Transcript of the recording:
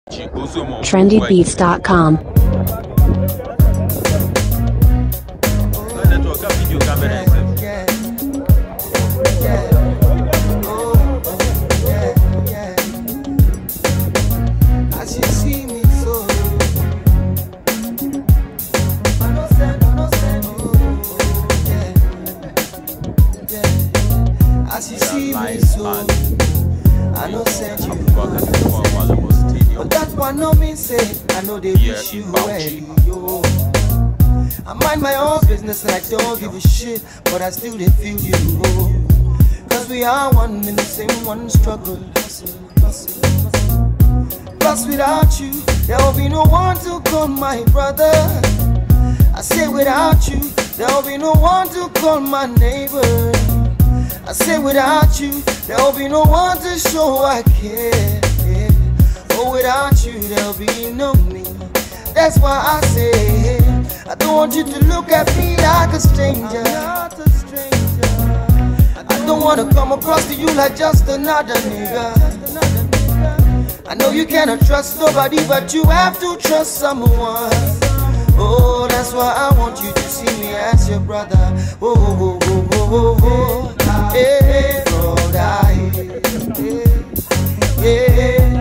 trendybeats.com. As you see me so, as you see me so, I know send you. But that one no mean say I know they wish you well, yo. I mind my own business and I don't give a shit, but I still they feel you, oh. Cause we are one in the same one struggle. Plus without you, there will be no one to call my brother. I say without you, there will be no one to call my neighbor. I say without you, there will be no one to show I care. Oh, without you, there'll be no me. That's why I say, I don't want you to look at me like a stranger. I don't want to come across to you like just another nigga. I know you cannot trust nobody, but you have to trust someone. Oh, that's why I want you to see me as your brother. Oh, oh, oh, oh, oh, oh. Hey, brother. Yeah.